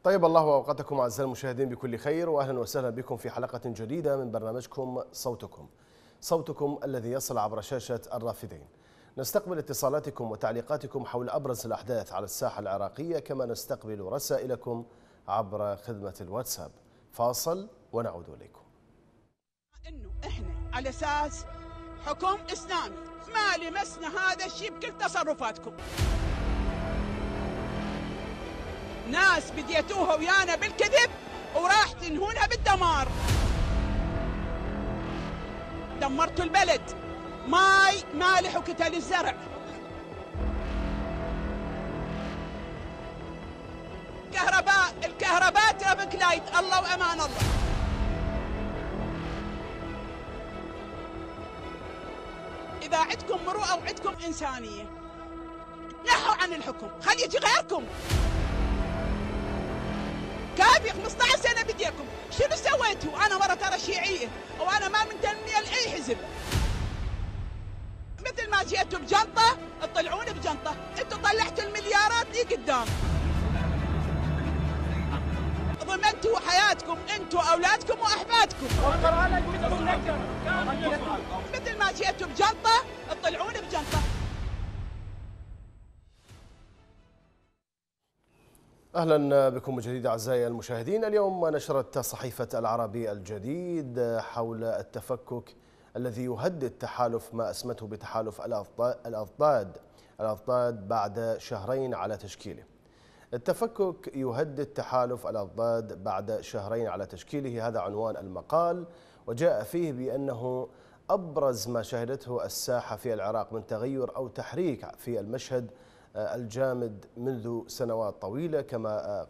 طيب الله أوقاتكم أعزائي المشاهدين بكل خير، وأهلا وسهلا بكم في حلقة جديدة من برنامجكم صوتكم الذي يصل عبر شاشة الرافدين. نستقبل اتصالاتكم وتعليقاتكم حول أبرز الأحداث على الساحة العراقية، كما نستقبل رسائلكم عبر خدمة الواتساب. فاصل ونعود إليكم. إنه إحنا على أساس حكم إسلامي ما لمسنا هذا الشيء بكل تصرفاتكم. ناس بديتوها ويانا بالكذب وراح تنهونها بالدمار. دمرتوا البلد، ماي مالح وكتل الزرع، الكهرباء ترابك لايت، الله وأمان الله. إذا عندكم مروءة وعندكم إنسانية نحوا عن الحكم، خلي يجي غيركم. كافي 15 سنة بديكم، شنو سويتوا؟ أنا مرة ترى شيعية وأنا ما منتمية لأي حزب. مثل ما جيتوا بجنطة تطلعون بجنطة، أنتوا طلعتوا المليارات دي قدام. ضمنتوا حياتكم أنتوا وأولادكم وأحفادكم. مثل ما جيتوا بجنطة تطلعون بجنطة. أهلا بكم من جديد أعزائي المشاهدين. اليوم نشرت صحيفة العربي الجديد حول التفكك الذي يهدد تحالف ما أسمته بتحالف الأضداد بعد شهرين على تشكيله. التفكك يهدد تحالف الأضداد بعد شهرين على تشكيله، هذا عنوان المقال، وجاء فيه بأنه أبرز ما شهدته الساحة في العراق من تغير أو تحريك في المشهد الجامد منذ سنوات طويلة، كما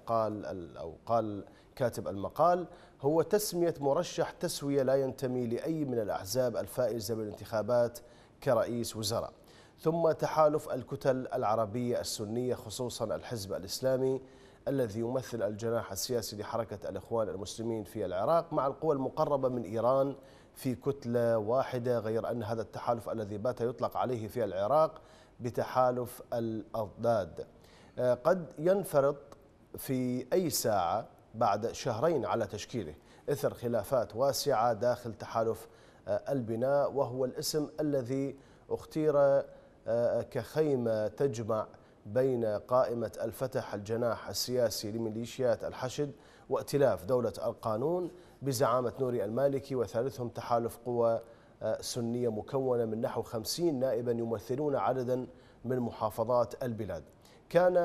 قال كاتب المقال، هو تسمية مرشح تسوية لا ينتمي لأي من الأحزاب الفائزة بالانتخابات كرئيس وزراء، ثم تحالف الكتل العربية السنية خصوصا الحزب الإسلامي الذي يمثل الجناح السياسي لحركة الإخوان المسلمين في العراق مع القوى المقربة من إيران في كتلة واحدة، غير أن هذا التحالف الذي بات يطلق عليه في العراق بتحالف الأضداد قد ينفرط في أي ساعة بعد شهرين على تشكيله إثر خلافات واسعة داخل تحالف البناء، وهو الاسم الذي اختير كخيمة تجمع بين قائمة الفتح الجناح السياسي لميليشيات الحشد وائتلاف دولة القانون بزعامة نوري المالكي، وثالثهم تحالف قوى سنية مكونة من نحو 50 نائبا يمثلون عددا من محافظات البلاد، كان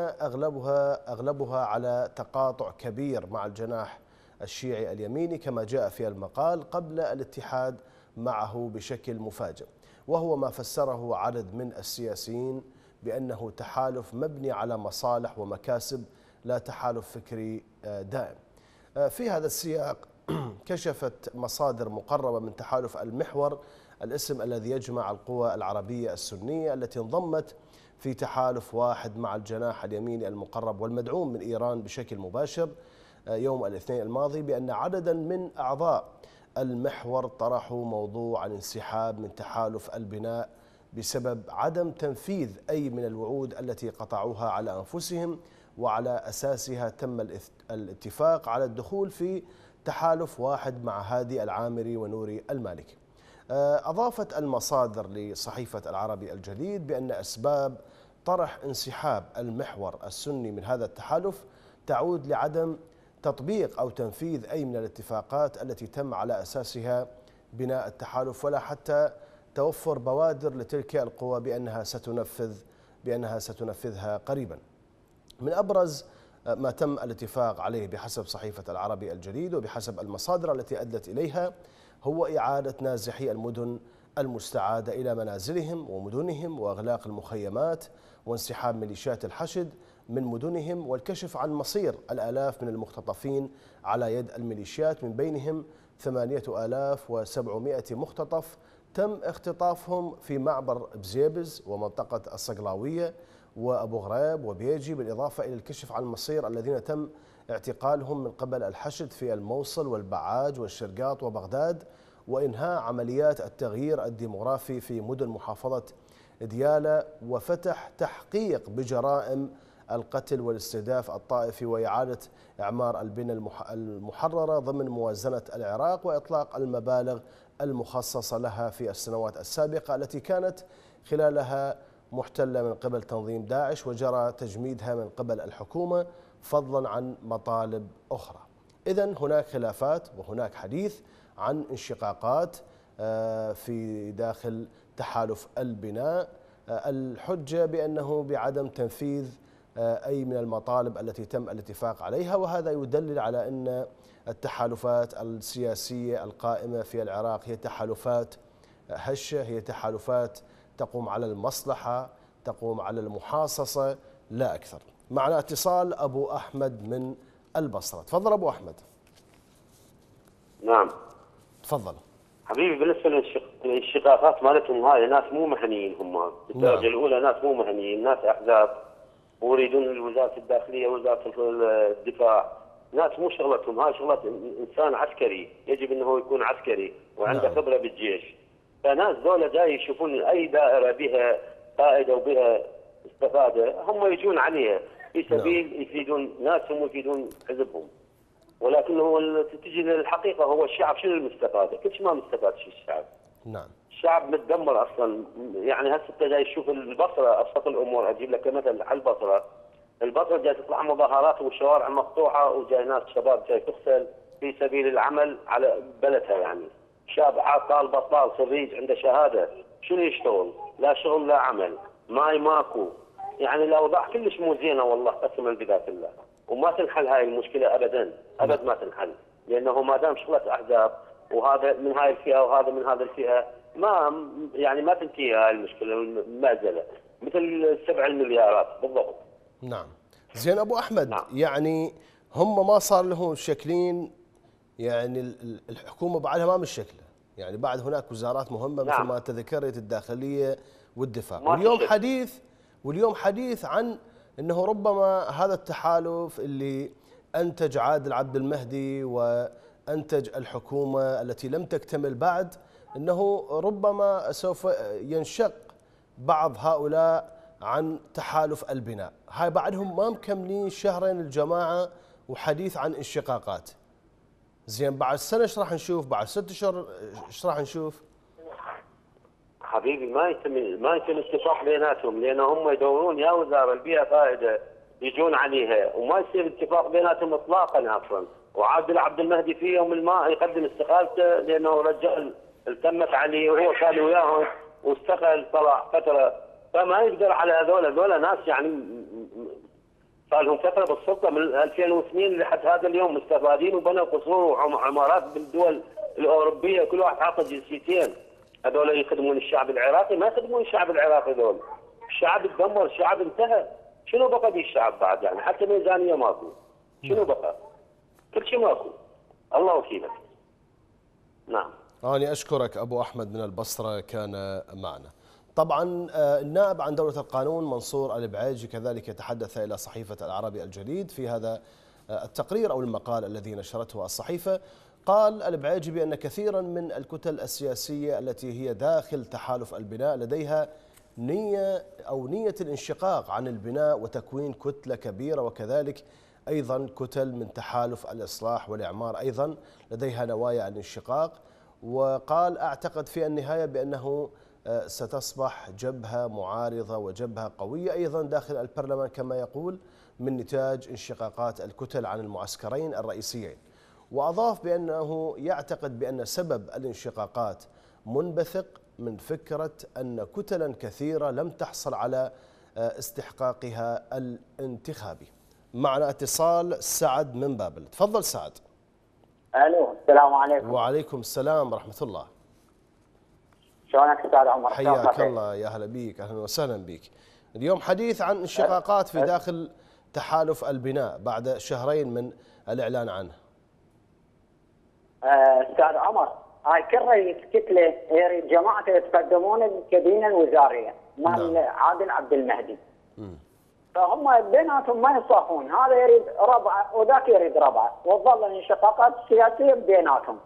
أغلبها على تقاطع كبير مع الجناح الشيعي اليميني كما جاء في المقال قبل الاتحاد معه بشكل مفاجئ، وهو ما فسره عدد من السياسيين بأنه تحالف مبني على مصالح ومكاسب لا تحالف فكري دائم. في هذا السياق كشفت مصادر مقربة من تحالف المحور، الاسم الذي يجمع القوى العربية السنية التي انضمت في تحالف واحد مع الجناح اليميني المقرب والمدعوم من إيران بشكل مباشر يوم الاثنين الماضي، بأن عددا من أعضاء المحور طرحوا موضوع الانسحاب من تحالف البناء بسبب عدم تنفيذ أي من الوعود التي قطعوها على أنفسهم، وعلى أساسها تم الاتفاق على الدخول في تحالف واحد مع هادي العامري ونوري المالكي. أضافت المصادر لصحيفة العربي الجديد بأن أسباب طرح انسحاب المحور السني من هذا التحالف تعود لعدم تطبيق أو تنفيذ أي من الاتفاقات التي تم على أساسها بناء التحالف، ولا حتى توفر بوادر لتلك القوى بأنها ستنفذها قريبا. من أبرز ما تم الاتفاق عليه بحسب صحيفة العربي الجديد وبحسب المصادر التي أدت إليها هو إعادة نازحي المدن المستعادة إلى منازلهم ومدنهم، وإغلاق المخيمات، وانسحاب ميليشيات الحشد من مدنهم، والكشف عن مصير الآلاف من المختطفين على يد الميليشيات، من بينهم 8700 مختطف تم اختطافهم في معبر بزيبز ومنطقة الصقلاوية وأبو غريب وبيجي، بالإضافة إلى الكشف عن مصير الذين تم اعتقالهم من قبل الحشد في الموصل والبعاج والشرقاط وبغداد، وإنهاء عمليات التغيير الديمغرافي في مدن محافظة ديالى، وفتح تحقيق بجرائم القتل والاستهداف الطائفي وإعادة إعمار البنى المحررة ضمن موازنة العراق وإطلاق المبالغ المخصصة لها في السنوات السابقة التي كانت خلالها محتلة من قبل تنظيم داعش وجرى تجميدها من قبل الحكومة فضلا عن مطالب أخرى. إذن هناك خلافات وهناك حديث عن انشقاقات في داخل تحالف البناء، الحجة بأنه بعدم تنفيذ أي من المطالب التي تم الاتفاق عليها، وهذا يدلل على أن التحالفات السياسية القائمة في العراق هي تحالفات هشة، هي تحالفات تقوم على المصلحة، تقوم على المحاصصة لا أكثر. معنا اتصال أبو أحمد من البصرة. تفضل أبو أحمد. نعم تفضل حبيبي. بالنسبه للانشقاقات مالتهم هاي ناس مو مهنيين، هم بالدرجه الاولى ناس مو مهنيين، ناس احزاب ويريدون وزاره الداخليه وزاره الدفاع، ناس مو شغلتهم، هاي شغله انسان عسكري يجب انه يكون عسكري وعنده خبره بالجيش. فناس ذولا جاي يشوفون اي دائره بها فائده وبها استفاده هم يجون عليها في سبيل يفيدون ناسهم ويفيدون حزبهم. ولكن هو تجي للحقيقه هو الشعب شنو المستفاده؟ كل شيء ما مستفاد شيء الشعب. نعم. الشعب متدمر اصلا، يعني هسه انت جاي تشوف البصره ابسط الامور، اجيب لك مثل على البصره. البصره جاي تطلع مظاهرات والشوارع مقطوعه وجاي ناس شباب جاي تغسل في سبيل العمل على بلدها، يعني شاب عاطل بطال خريج عنده شهاده شنو يشتغل؟ لا شغل لا عمل، ماي ماكو، يعني الاوضاع كلش مو زينه والله قسما بذات الله. وما تنحل هاي المشكله ابدا، ابد ما تنحل، لانه ما دام شغله احزاب وهذا من هاي الفئه وهذا من هذا الفئه ما يعني ما تنتهي هاي المشكله المازله مثل 7 مليارات بالضبط. نعم. زين ابو احمد، نعم. يعني هم ما صار لهم شكلين، يعني الحكومه بعدها ما مشكله، يعني بعد هناك وزارات مهمه مثل ما تذكرت الداخليه والدفاع، واليوم حديث عن انه ربما هذا التحالف اللي انتج عادل عبد المهدي وانتج الحكومه التي لم تكتمل بعد، انه ربما سوف ينشق بعض هؤلاء عن تحالف البناء. هاي بعدهم ما مكملين شهرين الجماعه وحديث عن انشقاقات. زين بعد سنه ايش راح نشوف؟ بعد 6 اشهر ايش راح نشوف؟ حبيبي ما يتم اتفاق بيناتهم، لان هم يدورون يا وزاره البيئه فائده يجون عليها، وما يصير اتفاق بيناتهم اطلاقا اصلا. وعادل عبد المهدي في يوم ما يقدم استقالته لانه رجال التمت عليه وهو كان وياهم واستقل طلع فتره، فما يقدر على هذول ناس يعني صار لهم فتره بالسلطه من 2002 لحد هذا اليوم مستفادين وبنوا قصور وعمارات بالدول الاوروبيه، كل واحد عاطى جنسيتين. هذول يخدمون الشعب العراقي؟ ما يخدمون الشعب العراقي ذول. الشعب تدمر، الشعب انتهى. شنو بقى دي الشعب بعد؟ يعني حتى ميزانيه ماكو. شنو بقى؟ كل شيء ماكو. الله وكيلك. نعم. أنا أشكرك أبو أحمد من البصرة كان معنا. طبعا النائب عن دولة القانون منصور البعيجي كذلك يتحدث إلى صحيفة العربي الجديد في هذا التقرير أو المقال الذي نشرته الصحيفة. قال البعيجي بأن كثيرا من الكتل السياسية التي هي داخل تحالف البناء لديها نية الانشقاق عن البناء وتكوين كتلة كبيرة، وكذلك أيضا كتل من تحالف الإصلاح والإعمار أيضا لديها نوايا الانشقاق. وقال أعتقد في النهاية بأنه ستصبح جبهة معارضة وجبهة قوية أيضا داخل البرلمان كما يقول من نتاج انشقاقات الكتل عن المعسكرين الرئيسيين. وأضاف بأنه يعتقد بأن سبب الانشقاقات منبثق من فكرة أن كتلا كثيرة لم تحصل على استحقاقها الانتخابي. معنا اتصال سعد من بابل. تفضل سعد. الو السلام عليكم. وعليكم السلام ورحمة الله. شلونك استاذ عمر؟ حياك الله، يا هلا بيك، اهلا وسهلا بك. اليوم حديث عن انشقاقات في داخل تحالف البناء بعد شهرين من الاعلان عنه. استاذ عمر، هاي كل رئيس كتله يريد جماعته يتقدمون الكابينه الوزاريه مال عادل عبد المهدي. فهم بيناتهم ما يصافون، هذا يريد ربعه وذاك يريد ربعه، وتظل الانشقاقات السياسيه بيناتهم.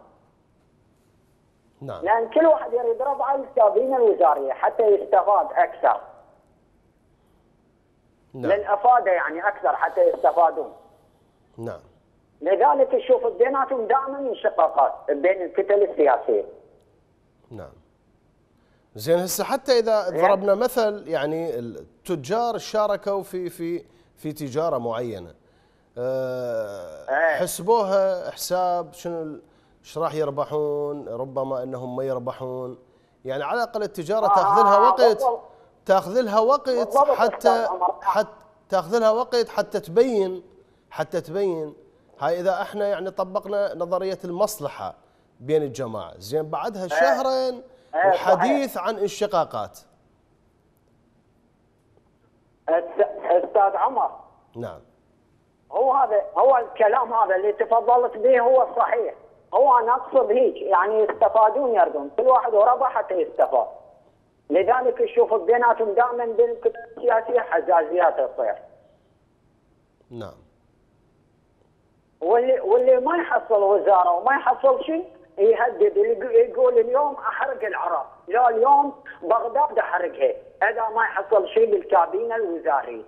نعم. لان كل واحد يريد ربعه الكابينه الوزاريه حتى يستفاد اكثر. نعم. للافاده يعني اكثر حتى يستفادون. نعم. لذلك تشوف بيناتهم دائما انشقاقات بين الكتل السياسيه. نعم. زين هسه حتى اذا ضربنا مثل يعني التجار شاركوا في تجاره معينه، حسبوها حساب شنو ايش راح يربحون، ربما انهم ما يربحون، يعني على الاقل التجاره تاخذ لها وقت حتى تاخذ لها وقت حتى تبين هاي اذا احنا يعني طبقنا نظريه المصلحه بين الجماعه. زين بعدها شهرين وحديث عن انشقاقات. استاذ عمر، نعم، هو الكلام هذا اللي تفضلت به هو الصحيح. هو انا اقصد هيك يعني يستفادون يردون، كل واحد وربح حتى يستفاد. لذلك نشوف بيناتهم دائما بالكتل السياسيه حزازيات تصير. نعم. واللي ما يحصل وزاره وما يحصل شيء يهدد، يقول اليوم احرق العراق، لا اليوم بغداد احرقها، اذا ما يحصل شيء بالكابينه الوزاريه.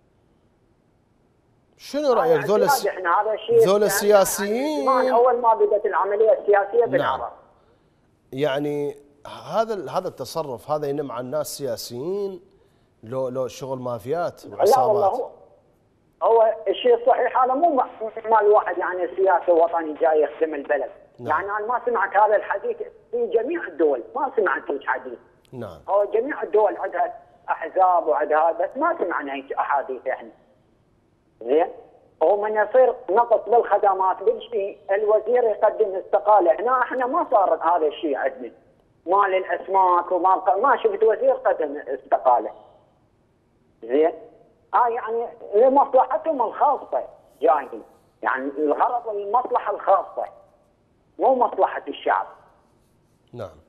شنو رايك ذول السياسيين؟ يعني اول ما بدات العمليه السياسيه بالعراق. نعم. يعني هذا التصرف هذا ينم عن ناس سياسيين، لو شغل مافيات وعصابات؟ لا والله هو الشيء الصحيح هذا مو مال واحد يعني سياسي وطني جاي يخدم البلد. نعم. يعني انا ما سمعت هذا الحديث في جميع الدول، ما سمعت هيك حديث. نعم. هو جميع الدول عندها احزاب وعندها، بس ما سمعنا هيك احاديث احنا. زين؟ ومن يصير نقص بالخدمات بالشيء الوزير يقدم استقاله، هنا احنا ما صار هذا الشيء عندنا. مال الاسماك ما شفت وزير قدم استقاله. زين؟ يعني لمصلحتهم الخاصه جايين، يعني الغرض المصلحه الخاصه مو مصلحه الشعب. نعم.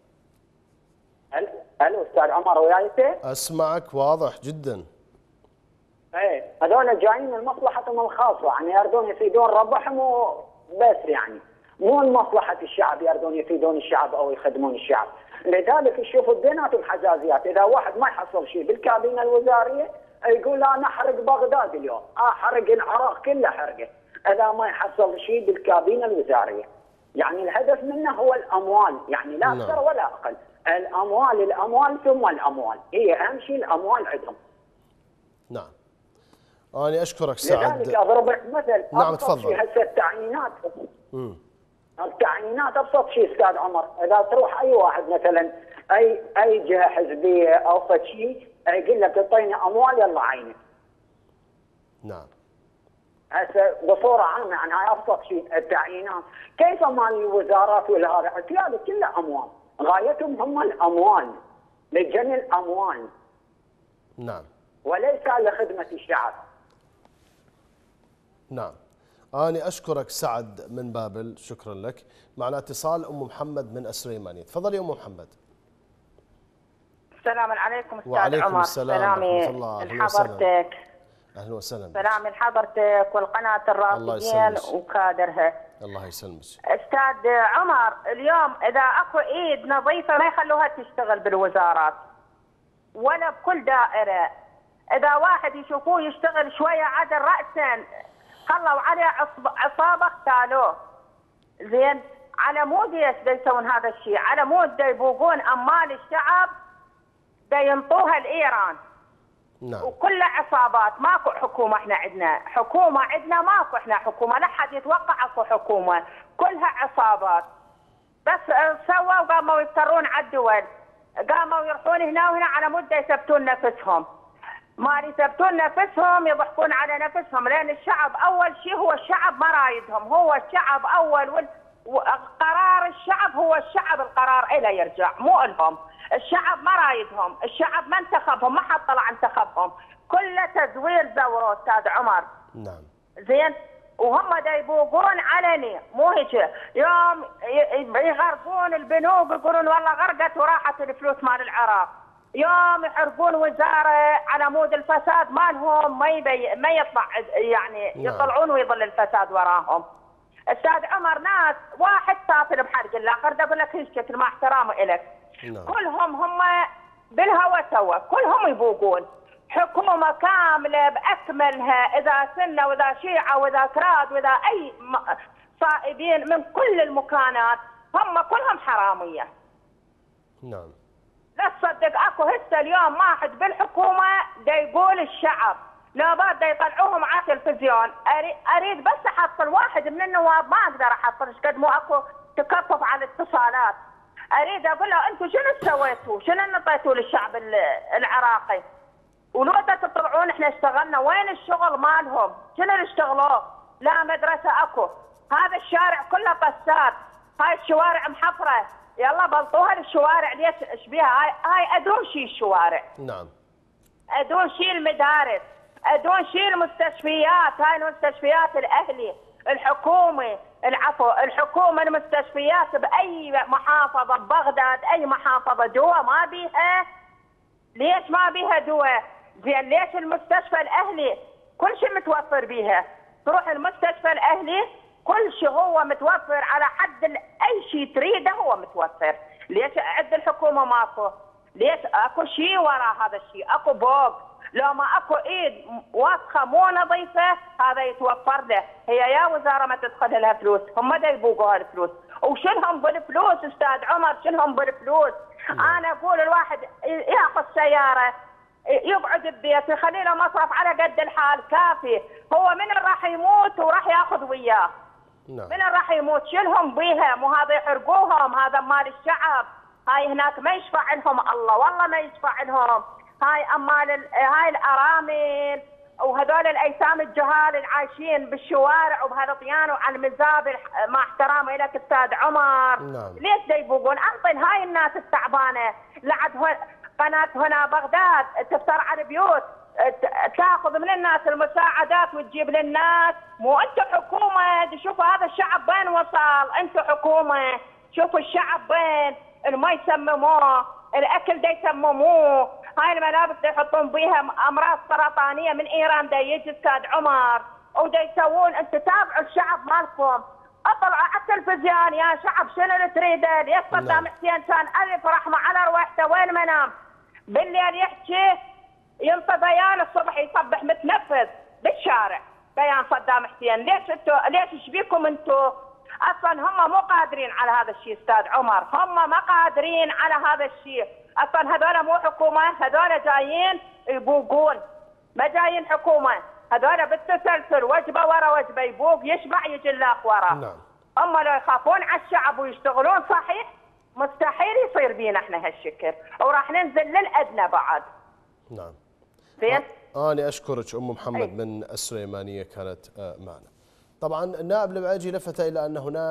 الو استاذ عمر وياي؟ اسمعك واضح جدا. ايه هذول جايين لمصلحتهم الخاصه، يعني يردون يفيدون ربحهم بس، يعني مو لمصلحه الشعب يردون يفيدون الشعب او يخدمون الشعب. لذلك تشوفوا بيناتهم حزازيات، اذا واحد ما يحصل شيء بالكابينه الوزاريه يقول انا احرق بغداد اليوم، احرق العراق كله حرقه، اذا ما يحصل شيء بالكابينه الوزاريه. يعني الهدف منه هو الاموال، يعني لا اكثر ولا اقل. الاموال ثم الاموال، هي اهم شيء الاموال عندهم. نعم. أنا أشكرك سعد. لذلك أضرب لك مثل. نعم تفضل. هسه التعيينات أبسط شيء أستاذ عمر، إذا تروح أي واحد مثلا أي جهة حزبية أو فد شيء يقول لك اعطيني أموال يلا عينك. نعم. هسه بصورة عامة يعني هاي أبسط شيء التعيينات، كيف مال الوزارات والهذا هذا كله أموال، غايتهم هم الأموال، لجني الأموال. نعم. وليس لخدمة الشعب. نعم. أنا أشكرك سعد من بابل، شكرا لك. معنا اتصال أم محمد من السليمانية، تفضلي أم محمد. السلام عليكم أستاذ وعليكم عمر. السلام ورحمة الله. أهلا حضرتك. أهلا وسهلا. سلامي لحضرتك والقناة الرافدين وكادرها. الله يسلمك. أستاذ عمر، اليوم إذا أكو إيد نظيفة ما يخلوها تشتغل بالوزارات ولا بكل دائرة. إذا واحد يشوفوه يشتغل شوية عدل رأسا خلوا عليه عصابة اختالوه. زين؟ على مود ايش يسوون هذا الشيء؟ على مود يبوقون أموال الشعب ينطوها لإيران. نعم. وكل عصابات، ماكو حكومة احنا عندنا، حكومة عندنا ماكو احنا حكومة، لا حد يتوقع اكو حكومة، كلها عصابات. بس سووا وقاموا يفترون على الدول، قاموا يروحون هنا وهنا على مدة يثبتون نفسهم. ما يثبتون نفسهم يضحكون على نفسهم، لأن الشعب أول شيء هو الشعب ما رايدهم، هو الشعب أول قرار الشعب هو الشعب، القرار إله يرجع مو إلهم. الشعب ما رايدهم، الشعب ما انتخبهم، ما حد طلع انتخبهم، كله تزوير زوروا أستاذ عمر. نعم. زين؟ وهم دا يبوقون علني مو هيك، يوم يغرقون البنوك يقولون والله غرقت وراحت الفلوس مال العراق، يوم يحرقون وزاره على مود الفساد مالهم ما يطلع يعني يطلعون ويظل الفساد وراهم. استاذ عمر ناس واحد سافر بحرق الاخر، دا اقول لك هيك مع احترامي الك. كلهم هم بالهوى سوا، كلهم يبوقون، حكومة كاملة بأكملها، إذا سنة وإذا شيعة وإذا كراد وإذا أي صائبين من كل المكانات، هم كلهم حرامية. نعم. لا تصدق اكو هسه اليوم واحد بالحكومة دا يقول الشعب نوبات دا يطلعوهم على التلفزيون، اريد بس احصل واحد من النواب، ما اقدر احصل ايش قد مو اكو تكفف على الاتصالات. اريد اقول له انتم شنو سويتوا؟ شنو نطيتوا للشعب العراقي؟ ولو تطلعون احنا اشتغلنا، وين الشغل مالهم؟ شنو اللي اشتغلوه؟ لا مدرسة اكو، هذا الشارع كله قسات، هاي الشوارع محفرة، يلا بلطوها للشوارع. ليش ايش بيها؟ هاي ادون شي الشوارع. نعم. ادون شي المدارس، ادون شي المستشفيات، هاي المستشفيات الاهلي، الحكومه، الحكومه المستشفيات باي محافظه ببغداد، اي محافظه دواء ما بيها. ليش ما بيها دواء؟ زين ليش المستشفى الاهلي كل شيء متوفر بيها؟ تروح المستشفى الاهلي كل شيء هو متوفر على حد اي شيء تريده هو متوفر. ليش عند الحكومه ماكو؟ ليش اكو شيء وراء هذا الشيء؟ اكو بوق، لو ما اكو ايد وسخه مو نظيفه هذا يتوفر له. هي يا وزاره ما تدخل لها فلوس، هم دا يبوقوا هالفلوس. وشنهم بالفلوس استاذ عمر؟ شنهم بالفلوس؟ انا اقول الواحد ياخذ سياره يقعد ببيت يخلي له مصرف على قد الحال كافي، هو من راح يموت وراح ياخذ وياه. نعم. من راح يموت؟ شلهم بيها؟ مو هذا يحرقوهم، هذا مال الشعب. هاي هناك ما يشفع لهم الله، والله ما يشفع لهم. هاي امال هاي الارامل وهذول الايتام الجهال العايشين بالشوارع وبهالطيان وعلى المزابل، مع احترامي لك استاذ عمر. نعم. ليش دا يبوقون؟ انطن هاي الناس التعبانه. لعد قناه هنا بغداد تفتر على البيوت، تاخذ من الناس المساعدات وتجيب للناس. مو انتم حكومه، شوفوا هذا الشعب بين وصل. انتم حكومه، شوفوا الشعب بين، المي يسمموه، الاكل دا يسمموه، هاي الملابس دا يحطون بيها امراض سرطانيه من ايران دا يجي استاذ عمر، ودا يسوون. انتم تابعوا الشعب مالكم، اطلعوا على التلفزيون يا شعب شنو اللي تريده؟ ليش صدام حسين كان الف رحمه على ارواحته وين ما نام؟ بالليل يحكي ينطي بيان، الصبح يصبح متنفذ بالشارع بيان صدام حسين. ليش انتوا؟ ليش ايش بيكم انتوا؟ اصلا هم مو قادرين على هذا الشيء استاذ عمر، هم ما قادرين على هذا الشيء. اصلا هذول مو حكومه، هذول جايين يبوقون، ما جايين حكومه. هذول بالتسلسل وجبه ورا وجبه، يبوق يشبع يجي الاخ ورا. نعم. هم لو يخافون على الشعب ويشتغلون صحيح مستحيل يصير بينا احنا هالشكل، وراح ننزل للادنى بعد. نعم. زين؟ أنا أشكرك أم محمد من السليمانية كانت معنا. طبعا النائب البعيجي لفت إلى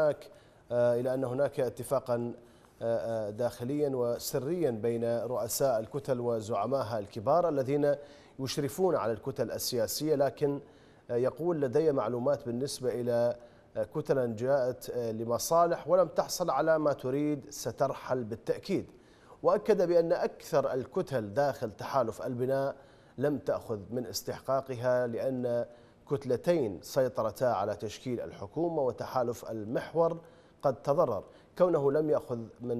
أن هناك اتفاقا داخليا وسريا بين رؤساء الكتل وزعمائها الكبار الذين يشرفون على الكتل السياسية، لكن يقول لدي معلومات بالنسبة إلى كتلا جاءت لمصالح ولم تحصل على ما تريد سترحل بالتأكيد. وأكد بأن أكثر الكتل داخل تحالف البناء لم تأخذ من استحقاقها، لأن كتلتين سيطرتا على تشكيل الحكومة وتحالف المحور قد تضرر كونه لم يأخذ من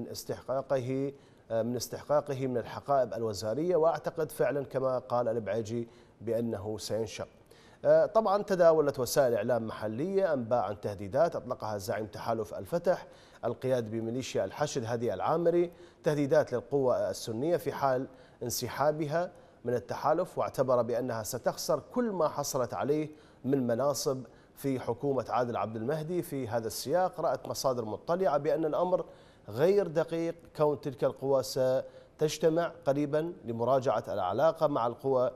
استحقاقه من الحقائب الوزارية، وأعتقد فعلا كما قال البعيجي بأنه سينشق. طبعا تداولت وسائل إعلام محلية أنباء عن تهديدات أطلقها زعيم تحالف الفتح القياد بميليشيا الحشد هادي العامري، تهديدات للقوى السنية في حال انسحابها من التحالف، واعتبر بأنها ستخسر كل ما حصلت عليه من مناصب في حكومة عادل عبد المهدي. في هذا السياق رأت مصادر مطلعة بأن الأمر غير دقيق، كون تلك القوى ستجتمع قريبا لمراجعة العلاقة مع القوى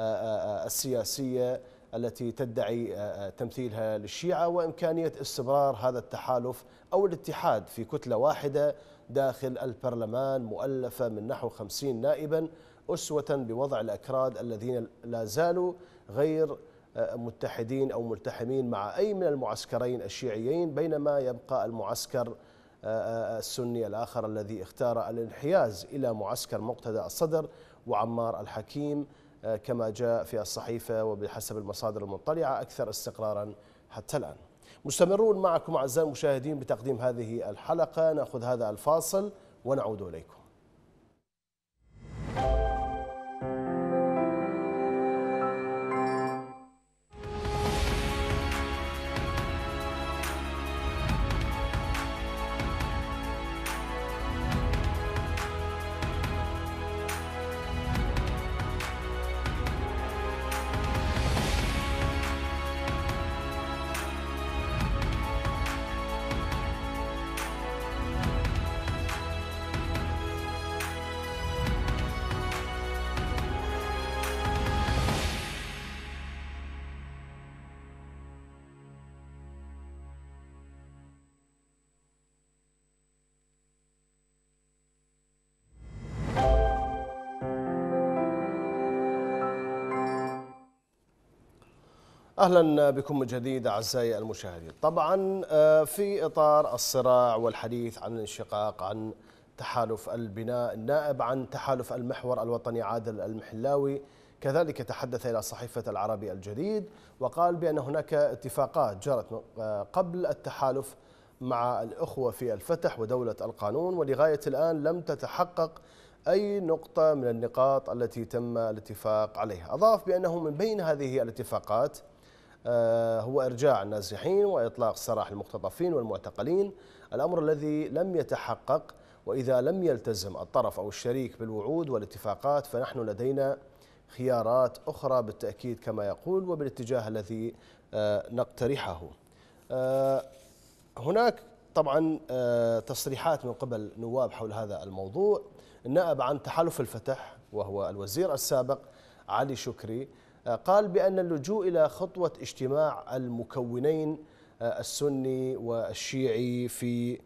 السياسية التي تدعي تمثيلها للشيعة، وإمكانية استمرار هذا التحالف أو الاتحاد في كتلة واحدة داخل البرلمان مؤلفة من نحو 50 نائبا، أسوة بوضع الأكراد الذين لا زالوا غير متحدين أو ملتحمين مع أي من المعسكرين الشيعيين، بينما يبقى المعسكر السني الآخر الذي اختار الانحياز إلى معسكر مقتدى الصدر وعمار الحكيم كما جاء في الصحيفة وبحسب المصادر المطلعة أكثر استقرارا حتى الآن. مستمرون معكم أعزائي المشاهدين بتقديم هذه الحلقة، نأخذ هذا الفاصل ونعود إليكم. أهلا بكم من جديد أعزائي المشاهدين. طبعا في إطار الصراع والحديث عن الانشقاق عن تحالف البناء، النائب عن تحالف المحور الوطني عادل المحلاوي كذلك تحدث إلى صحيفة العربي الجديد وقال بأن هناك اتفاقات جرت قبل التحالف مع الأخوة في الفتح ودولة القانون، ولغاية الآن لم تتحقق أي نقطة من النقاط التي تم الاتفاق عليها. أضاف بأنه من بين هذه الاتفاقات هو إرجاع النازحين وإطلاق سراح المختطفين والمعتقلين، الأمر الذي لم يتحقق. وإذا لم يلتزم الطرف أو الشريك بالوعود والاتفاقات فنحن لدينا خيارات أخرى بالتأكيد كما يقول وبالاتجاه الذي نقترحه. هناك طبعا تصريحات من قبل نواب حول هذا الموضوع. النائب عن تحالف الفتح وهو الوزير السابق علي شكري قال بأن اللجوء إلى خطوة اجتماع المكونين السني والشيعي في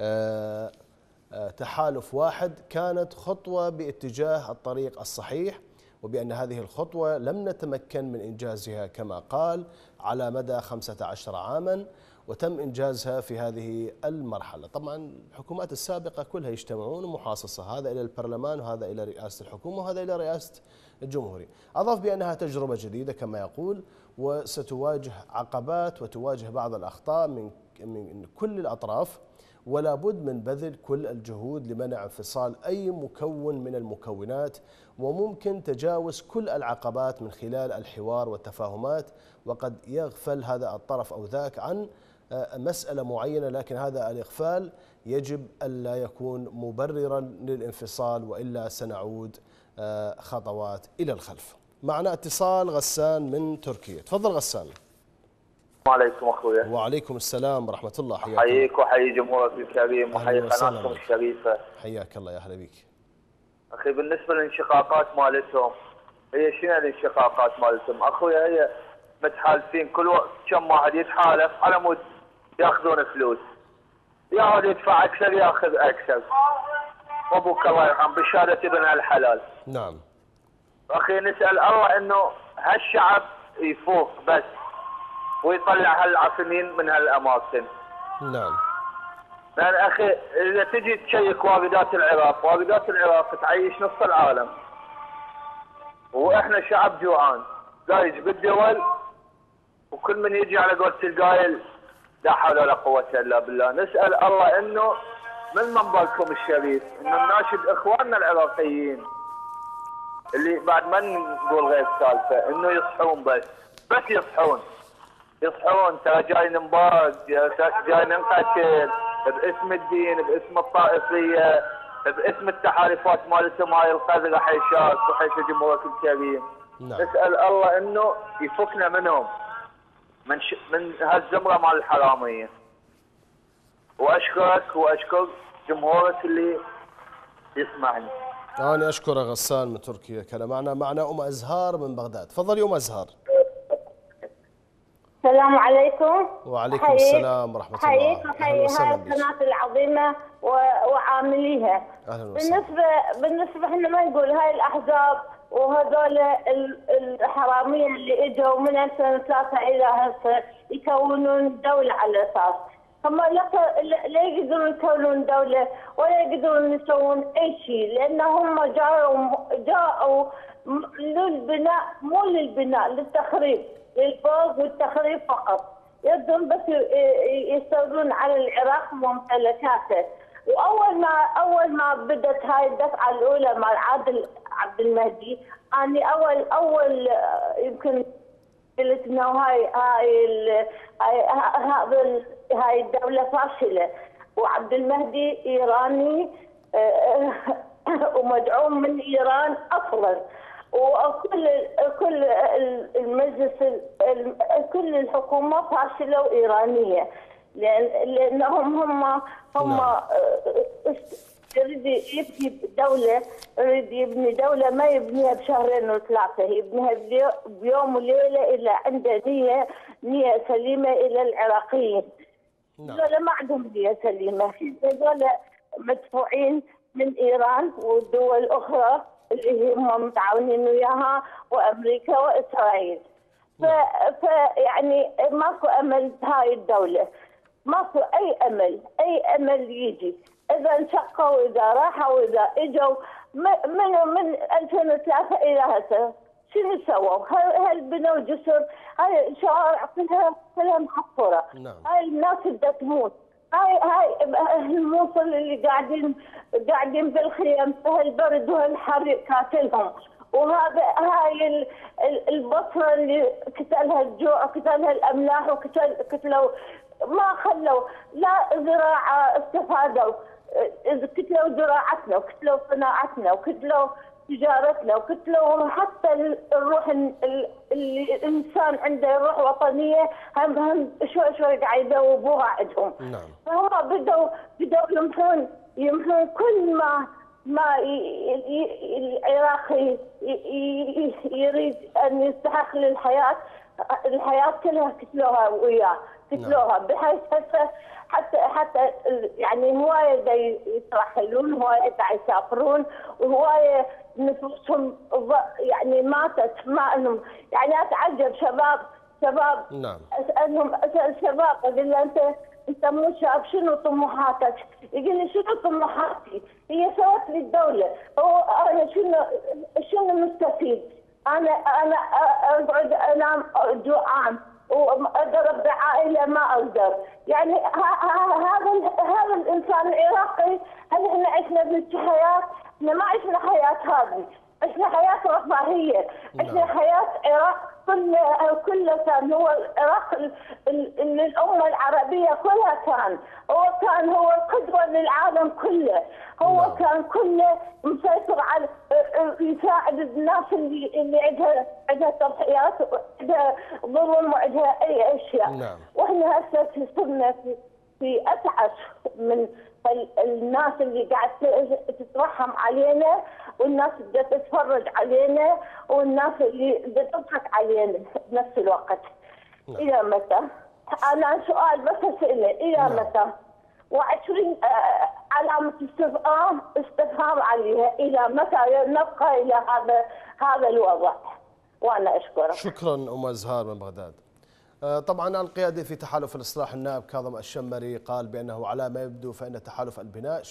تحالف واحد كانت خطوة باتجاه الطريق الصحيح، وبأن هذه الخطوة لم نتمكن من إنجازها كما قال على مدى 15 عاما، وتم إنجازها في هذه المرحلة. طبعا الحكومات السابقة كلها يجتمعون ومحاصصة، هذا إلى البرلمان وهذا إلى رئاسة الحكومة وهذا إلى رئاسة الجمهورية. أضاف بأنها تجربة جديدة كما يقول وستواجه عقبات وتواجه بعض الأخطاء من كل الأطراف، ولا بد من بذل كل الجهود لمنع انفصال أي مكون من المكونات، وممكن تجاوز كل العقبات من خلال الحوار والتفاهمات، وقد يغفل هذا الطرف أو ذاك عن مسألة معينة، لكن هذا الإغفال يجب ألا يكون مبررا للانفصال وإلا سنعود خطوات إلى الخلف. معنا اتصال غسان من تركيا. تفضل غسان. السلام عليكم اخويا. وعليكم السلام ورحمة الله. حييك وحيي جمهورك الكريم وحيي قناتكم الشريفة. حياك الله، يا اهلا بك. اخي بالنسبة للانشقاقات مالتهم، هي شنو الانشقاقات مالتهم؟ اخويا هي متحالفين كل كم واحد يتحالف على مود ياخذون فلوس، يا هذا يدفع اكثر ياخذ اكثر. وابوك الله يرحم بشهادة ابن الحلال. نعم. اخي نسأل الله انه هالشعب يفوق بس ويطلع هالعفنين من هالاماكن. نعم. لان اخي اذا تجي تشيك واردات العراق تعيش نص العالم، واحنا شعب جوعان دايج بالدول، وكل من يجي على قولة القايل لا حول ولا قوة الا بالله. نسأل الله انه من منبركم الشريف انه نناشد اخواننا العراقيين اللي بعد ما نقول غير سالفة انه يصحون بس يصحون. ترى جاي ننباق، جاي ننقتل باسم الدين، باسم الطائفية، باسم التحالفات مالتهم هاي القذرة حيشات وحيش جمهورك الكريم. نعم. نسأل الله انه يفكنا منهم من هالزمرة مال الحرامية. واشكرك واشكر جمهورك اللي يسمعني. أنا أشكر غسان من تركيا. كان معنا أم أزهار من بغداد. تفضلي أم أزهار. السلام عليكم. وعليكم السلام ورحمة الله. حييك هاي القناة العظيمة وعامليها. أهلا وسهلا. بالنسبة احنا ما نقول هاي الأحزاب وهذول الحرامية اللي اجوا من 2003 إلى هسه يكونون دولة على أساس. هم لا يقدرون يكونون دولة ولا يقدرون يسوون أي شيء، لأن هم جاءوا للبناء، مو للبناء، للتخريب، للفوز والتخريب فقط. يبدون بس يستولون على العراق وممتلكاته. واول ما بدت هاي الدفعه الاولى مع عادل عبد المهدي، اني اول يمكن قلت انه هاي الدوله فاشله، وعبد المهدي ايراني ومدعوم من ايران اصلا، وكل المجلس كل الحكومه فاشله وايرانيه، لانهم هم يريد يبني دوله ما يبنيها بشهرين وثلاثه، يبنيها بيوم وليله اذا عنده نيه سليمه الى العراقيين. هذول ما عندهم نيه سليمه، هذول مدفوعين من ايران والدول الاخرى اللي هم متعاونين وياها وامريكا واسرائيل. يعني ماكو امل هاي الدوله، ماكو اي امل يجي. اذا انشقوا، اذا راحوا، اذا اجوا من 2003 الى هسه شنو سووا؟ هل بنوا جسر؟ هاي الشوارع كلها محفوره. هاي الناس بدها تموت. هاي الموصل اللي قاعدين بالخيم في هالبرد وهالحر قاتلهم. هاي البصره اللي قتلها الجوع، قتلها الاملاح، قتلوا ما خلوا لا زراعه استفادوا، قتلوا زراعتنا وقتلوا صناعتنا وقتلوا تجارتنا وقتلوا حتى الروح اللي الانسان عنده روح وطنيه هم شوي قاعد يذوبوها عندهم. فهم بدوا يمحون كل ما العراقي يريد ان يستحق للحياه. الحياه كلها قتلوها وياه، قتلوها بحيث حتى يعني هوايه يترحلون، هوايه يسافرون، وهوايه نفوسهم يعني ماتت. ما انهم يعني اتعجب شباب اسالهم شباب اقول له انت مو شاب، شنو طموحاتك؟ يقول لي شنو طموحاتي؟ هي سوت لي الدوله، انا شنو مستفيد؟ انا اقعد انام جوعان واقدر بعائله ما اقدر. يعني هذا الانسان العراقي، هل احنا عشنا بنفس حياه؟ احنا ما عشنا حياه هذه، عشنا حياه رفاهيه، عشنا حياه عراق كله كان هو العراق اللي الامه العربيه كلها كان هو القدوه للعالم كله، هو كان كله مسيطر على يساعد الناس اللي عندها تضحيات وعندها ظلم وعندها اي اشياء. واحنا هسه صرنا في اتعس من الناس اللي قاعد تترحم علينا، والناس اللي تتفرج علينا، والناس اللي تضحك علينا بنفس الوقت. الى متى؟ انا سؤال بس اساله، الى متى؟ و20 علامه استفهام عليها، الى متى نبقى الى هذا الوضع؟ وانا اشكرك. شكرا ام ازهار من بغداد. طبعا القيادي في تحالف الإصلاح النائب كاظم الشمري قال بأنه على ما يبدو فإن تحالف البناء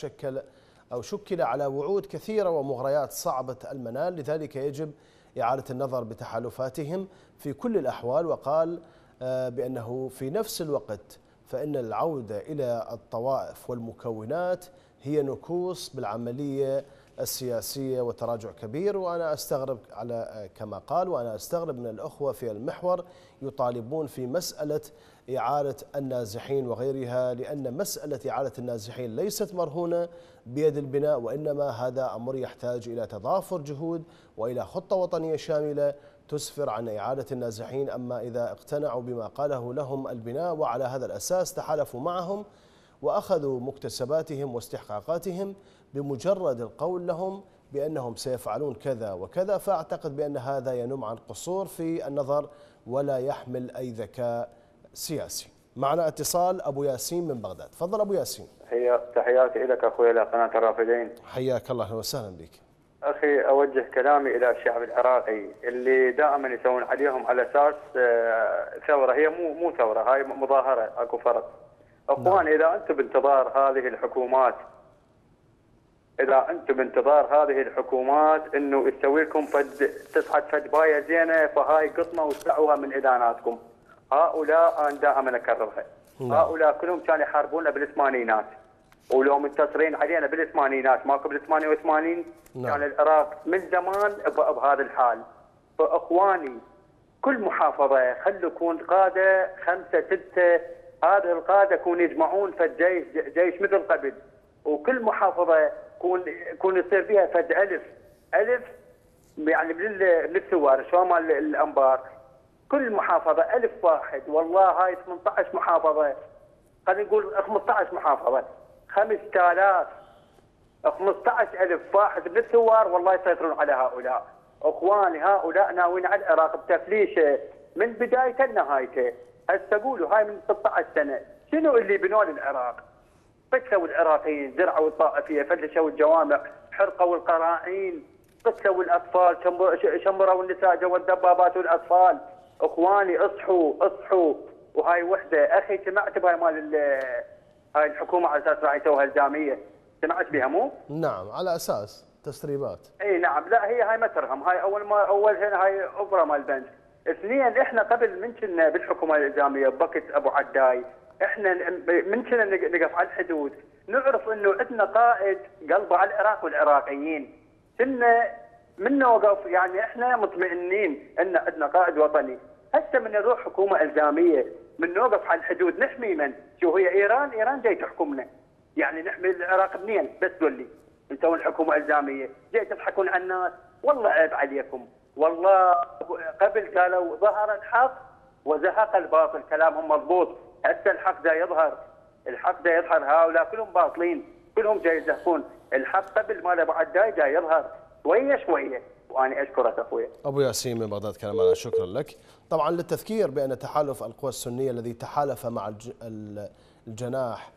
شكل على وعود كثيرة ومغريات صعبة المنال، لذلك يجب إعادة النظر بتحالفاتهم في كل الأحوال. وقال بأنه في نفس الوقت فإن العودة إلى الطوائف والمكونات هي نكوص بالعملية السياسية وتراجع كبير. وأنا أستغرب على كما قال، وأنا أستغرب من الأخوة في المحور يطالبون في مسألة إعادة النازحين وغيرها، لأن مسألة إعادة النازحين ليست مرهونة بيد البناء، وإنما هذا أمر يحتاج إلى تضافر جهود وإلى خطة وطنية شاملة تسفر عن إعادة النازحين. أما إذا اقتنعوا بما قاله لهم البناء وعلى هذا الأساس تحالفوا معهم وأخذوا مكتسباتهم واستحقاقاتهم بمجرد القول لهم بأنهم سيفعلون كذا وكذا، فأعتقد بأن هذا ينم عن قصور في النظر ولا يحمل أي ذكاء سياسي. معنا اتصال أبو ياسين من بغداد. تفضل أبو ياسين. تحياتي لك أخوي إلى قناة الرافدين. حياك الله وسهلا بك. أخي أوجه كلامي إلى الشعب العراقي اللي دائما يسوون عليهم على أساس ثورة. هي مو ثورة، هاي مظاهرة، أكو فرق. أخوان إذا أنتم بانتظار هذه الحكومات، إنه تسوي لكم تصعد فد باية زينة، فهاي قطمة وسعوها من إداناتكم. هؤلاء أنا دائما أكررها، هؤلاء كلهم كانوا يحاربونا بالثمانينات، ولو متصرين علينا بالثمانينات، ماكو بال88 كان العراق من زمان بهذا الحال. فاخواني كل محافظه خلوا يكون قاده 5 6، هذه القاده يكون يجمعون فد جيش مثل قبل، وكل محافظه يكون يصير فيها فد الف يعني من الثوار شو مال الانبار. كل محافظه 1000 واحد، والله هاي 18 محافظه، خلينا نقول 15 محافظه، 5000 15000 واحد من الثوار والله يسيطرون على هؤلاء. اخواني هؤلاء ناويين على العراق بتفليشه من بدايته لنهايته. هسه قولوا هاي من 16 سنه شنو اللي بنوا العراق؟ قتلوا العراقيين، زرعوا الطائفيه، فلشوا الجوامع، حرقوا القراعين، قتلوا الاطفال، شمروا النساء جوا الدبابات والاطفال. اخواني اصحوا اصحوا. وهاي وحده اخي سمعت بهاي مال هاي الحكومه على اساس راح يسووها الزاميه، سمعت بها مو؟ نعم، على اساس تسريبات. اي نعم. لا هي هاي ما ترهم، هاي اول هنا هاي اوبرا مال البنك. اثنين احنا قبل من كنا بالحكومه الالزاميه بوقت ابو عداي، احنا من كنا نقف على الحدود نعرف انه عندنا قائد قلبه على العراق والعراقيين، كنا من نوقف يعني احنا مطمئنين ان عندنا قائد وطني. هسه من نروح حكومه الزاميه من نوقف على الحدود نحمي من؟ شو هي ايران جاي تحكمنا، يعني نحمي العراق منين؟ بس تولي نسوي الحكومه الزاميه، جاي تضحكون على الناس، والله عيب عليكم، والله قبل قالوا ظهر الحق وزهق الباطل، كلامهم مضبوط، هسه الحق دا يظهر، الحق دا يظهر، هؤلاء كلهم باطلين، كلهم جاي يزهقون، الحق قبل ما ابو عداي جاي يظهر شويه شويه، وانا اشكرك اخويا. ابو ياسين من بغداد كلام، شكرا لك. طبعا للتذكير بان تحالف القوى السنيه الذي تحالف مع الجناح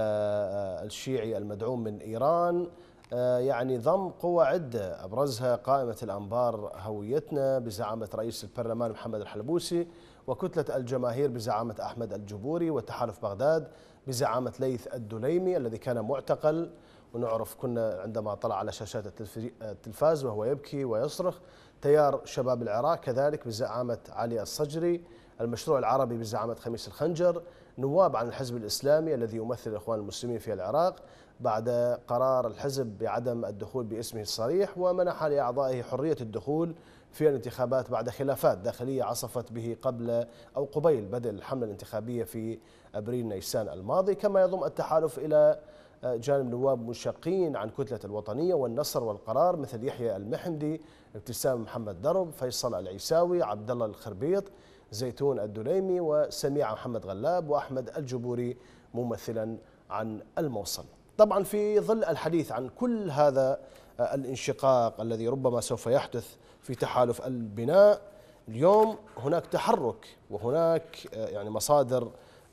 الشيعي المدعوم من ايران يعني ضم قوى عده، ابرزها قائمه الانبار هويتنا بزعامه رئيس البرلمان محمد الحلبوسي، وكتله الجماهير بزعامه احمد الجبوري، وتحالف بغداد بزعامه ليث الدليمي الذي كان معتقل، ونعرف كنا عندما طلع على شاشات التلفاز وهو يبكي ويصرخ. تيار شباب العراق كذلك بزعامة علي الصجري، المشروع العربي بزعامة خميس الخنجر، نواب عن الحزب الإسلامي الذي يمثل الإخوان المسلمين في العراق بعد قرار الحزب بعدم الدخول باسمه الصريح، ومنح لأعضائه حرية الدخول في الانتخابات بعد خلافات داخلية عصفت به قبل أو قبيل بدء الحملة الانتخابية في أبريل نيسان الماضي. كما يضم التحالف إلى جانب نواب منشقين عن كتلة الوطنية والنصر والقرار مثل يحيى المحمدي، ابتسام محمد درب، فيصل العيساوي، عبد الله الخربيط، زيتون الدليمي، وسميع محمد غلاب، وأحمد الجبوري ممثلا عن الموصل. طبعا في ظل الحديث عن كل هذا الانشقاق الذي ربما سوف يحدث في تحالف البناء، اليوم هناك تحرك، وهناك يعني مصادر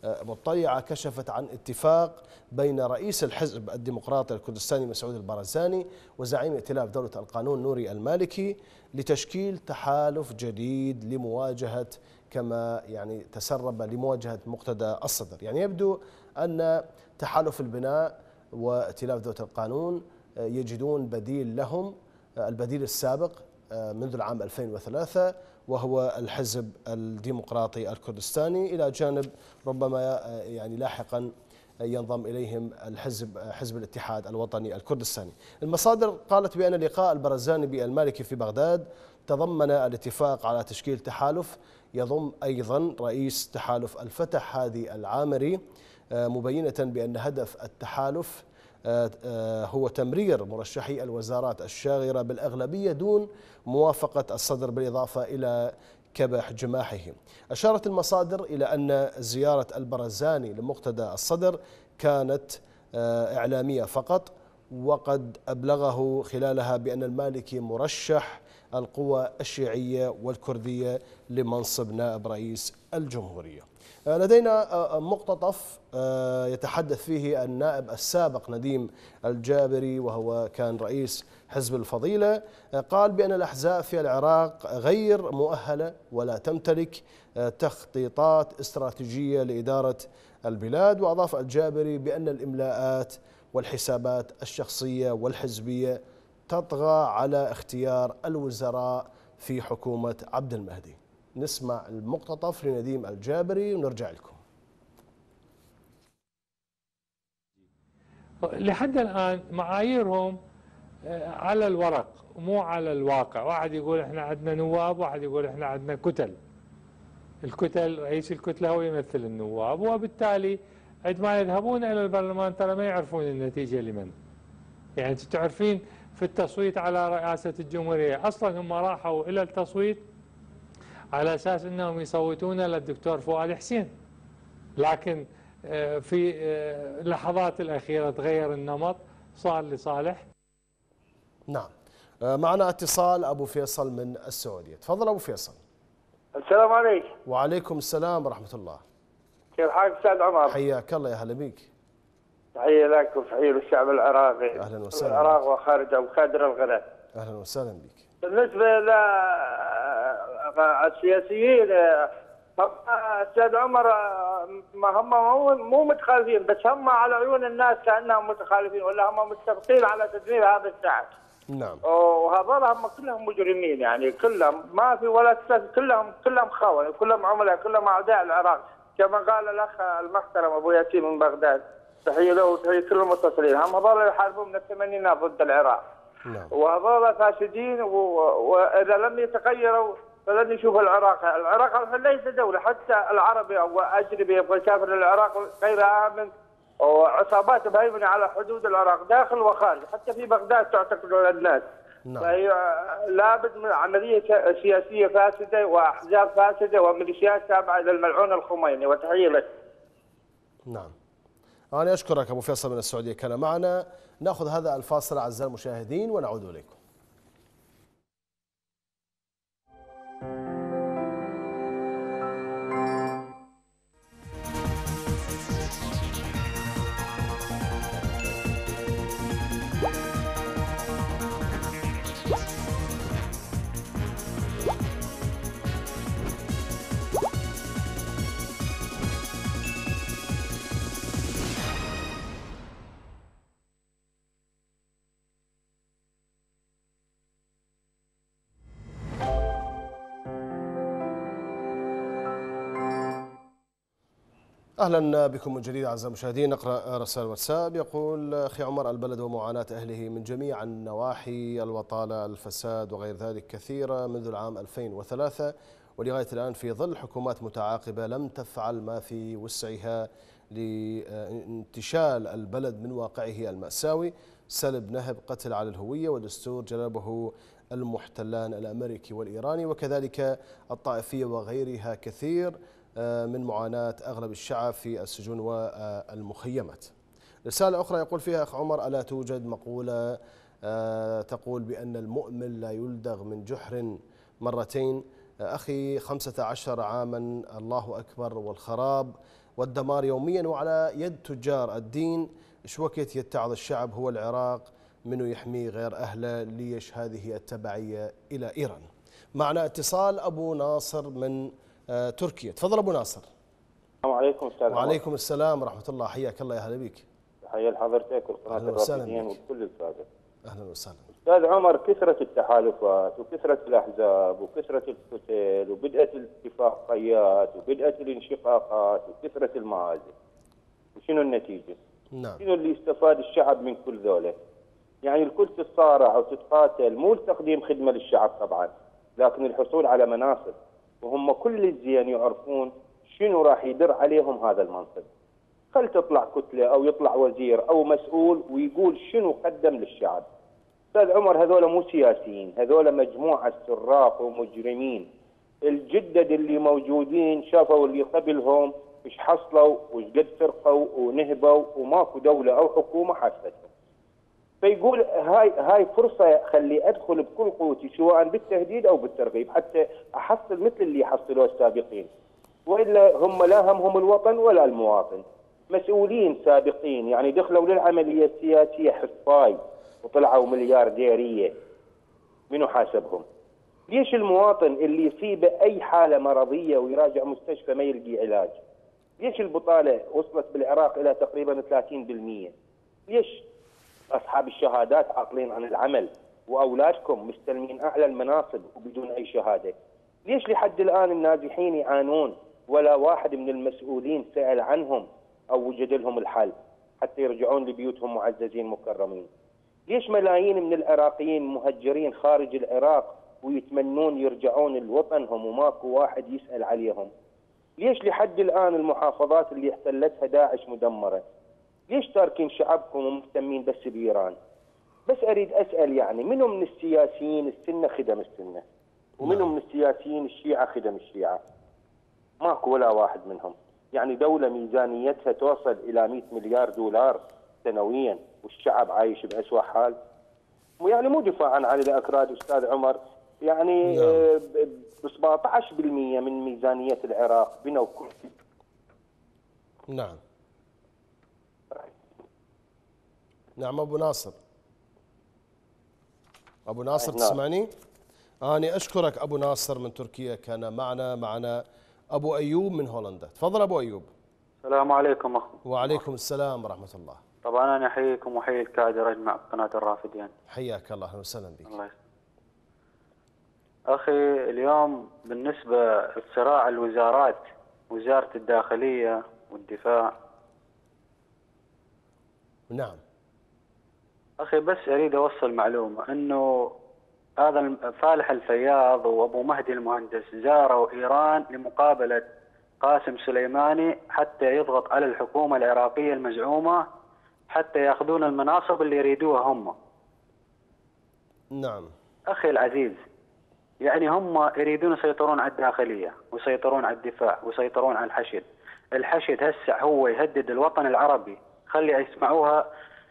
مطلعة كشفت عن اتفاق بين رئيس الحزب الديمقراطي الكردستاني مسعود البارزاني وزعيم ائتلاف دولة القانون نوري المالكي لتشكيل تحالف جديد لمواجهة، كما يعني تسرب، لمواجهة مقتدى الصدر. يعني يبدو أن تحالف البناء وائتلاف دولة القانون يجدون بديل لهم، البديل السابق منذ العام 2003 وهو الحزب الديمقراطي الكردستاني، إلى جانب ربما يعني لاحقا ينضم إليهم حزب الاتحاد الوطني الكردستاني. المصادر قالت بأن لقاء البارزاني بالمالكي في بغداد تضمن الاتفاق على تشكيل تحالف يضم أيضا رئيس تحالف الفتح هادي العامري، مبينة بأن هدف التحالف هو تمرير مرشحي الوزارات الشاغرة بالأغلبية دون موافقة الصدر، بالإضافة إلى كبح جماحه. أشارت المصادر إلى أن زيارة البارزاني لمقتدى الصدر كانت إعلامية فقط، وقد أبلغه خلالها بأن المالكي مرشح القوى الشيعية والكردية لمنصب نائب رئيس الجمهورية. لدينا مقتطف يتحدث فيه النائب السابق نديم الجابري، وهو كان رئيس حزب الفضيلة، قال بأن الأحزاب في العراق غير مؤهلة ولا تمتلك تخطيطات استراتيجية لإدارة البلاد. وأضاف الجابري بأن الإملاءات والحسابات الشخصية والحزبية تطغى على اختيار الوزراء في حكومة عبد المهدي. نسمع المقتطف لنديم الجابري ونرجع لكم. لحد الآن معاييرهم على الورق مو على الواقع، واحد يقول احنا عندنا نواب، واحد يقول احنا عندنا كتل. الكتل رئيس الكتلة هو يمثل النواب، وبالتالي عندما يذهبون إلى البرلمان ترى ما يعرفون النتيجة لمن. يعني انتم تعرفين في التصويت على رئاسة الجمهورية أصلا هم راحوا إلى التصويت على أساس أنهم يصوتون للدكتور فؤاد حسين، لكن في اللحظات الأخيرة تغير النمط صار لصالح. نعم، معنا اتصال أبو فيصل من السعودية. تفضل أبو فيصل. السلام عليكم. وعليكم السلام ورحمة الله. كيف حالك أستاذ عمر؟ حياك الله، يا هلا بيك. تحية لك وتحية للشعب العراقي. أهلا وسهلا. العراق وخارجه وكادر الغلاء. أهلا وسهلا بك. بالنسبة السياسيين استاذ عمر ما هم مو متخالفين، بس هم على عيون الناس كانهم متخالفين، ولا هم متفقين على تدمير هذا الشعب. نعم. وهذول هم كلهم مجرمين، يعني كلهم ما في ولا كلهم خونه، كلهم عملاء، كلهم اعداء العراق، كما قال الاخ المحترم ابو ياسين من بغداد. تحيه له وتحيه كل المتصلين. هم هذول يحاربون من الثمانينات ضد العراق. نعم. وهذول فاسدين، واذا لم يتغيروا فلن يشوف العراق. العراق الحين ليس دوله، حتى العربي او اجنبي يبغى يسافر للعراق غير امن، وعصابات مهيمنه على حدود العراق داخل وخارج، حتى في بغداد تعتقل الناس. نعم. فهي لابد من عمليه سياسيه فاسده واحزاب فاسده وميليشيات تابعه للملعون الخميني. وتحيه لك. نعم. أنا أشكرك أبو فيصل من السعودية كان معنا. نأخذ هذا الفاصل أعزائي المشاهدين ونعود إليكم. أهلا بكم من جديد أعزائي المشاهدين. نقرأ رسائل واتساب. يقول أخي عمر: البلد ومعاناة أهله من جميع النواحي، البطالة، الفساد وغير ذلك كثيرة منذ العام 2003 ولغاية الآن، في ظل حكومات متعاقبة لم تفعل ما في وسعها لانتشال البلد من واقعه المأساوي: سلب، نهب، قتل على الهوية، ودستور جلبه المحتلان الأمريكي والإيراني، وكذلك الطائفية وغيرها كثير من معاناة أغلب الشعب في السجون والمخيمات. رسالة أخرى يقول فيها أخ عمر: ألا توجد مقولة تقول بأن المؤمن لا يلدغ من جحر مرتين؟ أخي 15 عاما الله أكبر، والخراب والدمار يوميا وعلى يد تجار الدين. شوكت يتعظ الشعب، هو العراق منه يحمي غير أهله؟ ليش هذه التبعية إلى إيران؟ معنا اتصال أبو ناصر من تركيا. تفضل أبو ناصر. السلام عليكم أستاذ. وعليكم السلام ورحمة الله. حياك الله، يا هلا بك. تحية لحضرتك وقناة الرافدين وكل السادة. أهلا وسهلا. أستاذ عمر، كثرة التحالفات وكثرة الأحزاب وكثرة القتل وبدأت الاتفاقيات وبدأت الانشقاقات وكثرة المآزق، وشنو النتيجة؟ نعم. شنو اللي استفاد الشعب من كل ذولا؟ يعني الكل تتصارع وتتقاتل، مو لتقديم خدمة للشعب طبعا، لكن الحصول على مناصب، وهم كل الزين يعرفون شنو راح يدر عليهم هذا المنصب. خل تطلع كتلة أو يطلع وزير أو مسؤول ويقول شنو قدم للشعب. أستاذ عمر، هذول مو سياسيين، هذول مجموعة سراق ومجرمين. الجدد اللي موجودين شافوا اللي قبلهم ايش حصلوا وايش قد سرقوا ونهبوا، وماكو دولة أو حكومة حاستهم. فيقول هاي فرصة خلي أدخل بكل قوتي، سواء بالتهديد أو بالترغيب، حتى أحصل مثل اللي حصلوه السابقين. وإلا هم لا همهم الوطن ولا المواطن. مسؤولين سابقين يعني دخلوا للعملية السياسية حصاي وطلعوا مليارديرية، منو حاسبهم؟ ليش المواطن اللي يصيب أي حالة مرضية ويراجع مستشفى ما يلقي علاج؟ ليش البطالة وصلت بالعراق إلى تقريبا 30%؟ ليش أصحاب الشهادات عاطلين عن العمل وأولادكم مستلمين أعلى المناصب وبدون أي شهادة؟ ليش لحد الآن الناجحين يعانون ولا واحد من المسؤولين سأل عنهم أو وجد لهم الحل حتى يرجعون لبيوتهم معززين مكرمين؟ ليش ملايين من العراقيين مهجرين خارج العراق ويتمنون يرجعون لوطنهم وماكو واحد يسأل عليهم؟ ليش لحد الآن المحافظات اللي احتلتها داعش مدمرة؟ ليش تاركين شعبكم ومهتمين بس بإيران؟ بس أريد أسأل، يعني منو من السياسيين السنة خدم السنة؟ ومنو من السياسيين الشيعة خدم الشيعة؟ ماكو ولا واحد منهم. يعني دولة ميزانيتها توصل إلى 100 مليار دولار سنويا والشعب عايش بأسوأ حال. يعني مو دفاعا عن الأكراد أستاذ عمر، يعني ب 17% من ميزانية العراق بنوا كل. نعم. نعم أبو ناصر. أبو ناصر تسمعني؟ أنا أشكرك أبو ناصر من تركيا، كان معنا أبو أيوب من هولندا. تفضل أبو أيوب. السلام عليكم أخو. وعليكم السلام ورحمة الله. طبعا أنا أحييكم وأحيي الكادر أجمع قناة الرافدين. حياك الله، أهلا وسهلا بك. الله يسلمك. أخي اليوم بالنسبة لصراع الوزارات، وزارة الداخلية والدفاع. نعم. أخي بس أريد أوصل معلومة أنه هذا فالح الفياض وأبو مهدي المهندس زاروا إيران لمقابلة قاسم سليماني حتى يضغط على الحكومة العراقية المزعومة حتى يأخذون المناصب اللي يريدوها هم. نعم. أخي العزيز، يعني هم يريدون يسيطرون على الداخلية ويسيطرون على الدفاع ويسيطرون على الحشد. الحشد هسه هو يهدد الوطن العربي، خلي يسمعوها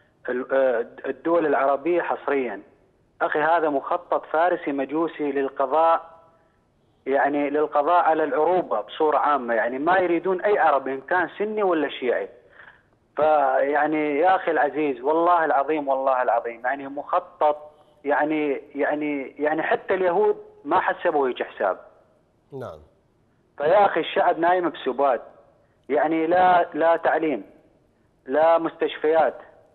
الدول العربية حصريا. أخي هذا مخطط فارسي مجوسي للقضاء، يعني للقضاء على العروبة بصورة عامة، يعني ما يريدون أي عربي إن كان سني ولا شيعي. فيعني يا أخي العزيز والله العظيم والله العظيم يعني مخطط، يعني حتى اليهود ما حسبوا هيك حساب. نعم. فيا أخي الشعب نايم بسبات، يعني لا تعليم، لا مستشفيات،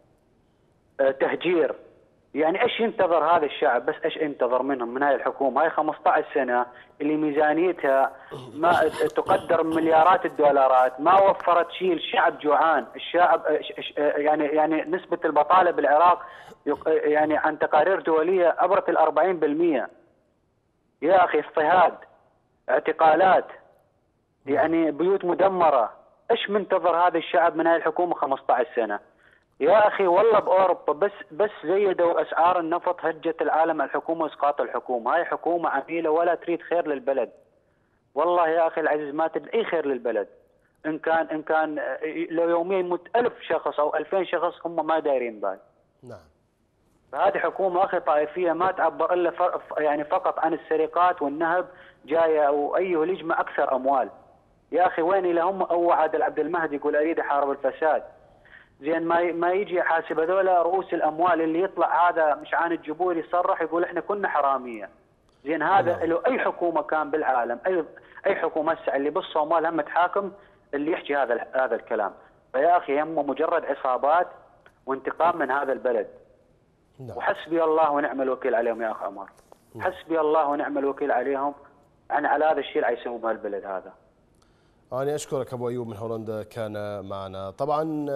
تهجير. يعني ايش ينتظر هذا الشعب؟ بس ايش ينتظر منهم من هاي الحكومه؟ هاي 15 سنه اللي ميزانيتها ما تقدر مليارات الدولارات، ما وفرت شيء. الشعب جوعان، الشعب يعني نسبه البطاله بالعراق يعني عن تقارير دوليه عبرت ال 40%. يا اخي اضطهاد، اعتقالات، يعني بيوت مدمره. ايش منتظر هذا الشعب من هاي الحكومه 15 سنه؟ يا اخي والله باوروبا بس زيدوا اسعار النفط، هجت العالم الحكومه اسقاط الحكومه. هاي حكومه عميله ولا تريد خير للبلد. والله يا اخي العزيز ما تريد اي خير للبلد. ان كان لو يوميا يموت 1000 شخص او 2000 شخص هم ما دايرين بال. نعم. فهذه حكومه اخي طائفيه ما تعبر الا يعني فقط عن السرقات والنهب، جايه او اي لجمه اكثر اموال. يا اخي وين الى هم اوعد عبد المهدي يقول اريد احارب الفساد. زين ما يجي يحاسب هذول رؤوس الاموال اللي يطلع هذا مشعان الجبور يصرح يقول احنا كنا حراميه. زين هذا لو اي حكومه كان بالعالم، اي حكومه هسه اللي بالصومال هم تحاكم اللي يحكي هذا الكلام. فيا اخي هم مجرد عصابات وانتقام من هذا البلد. وحسبي الله ونعم الوكيل عليهم يا اخ عمر. حسبي الله ونعم الوكيل عليهم، يعني على هذا الشيء اللي يسووه بهالبلد هذا. أنا أشكرك أبو أيوب من هولندا كان معنا. طبعا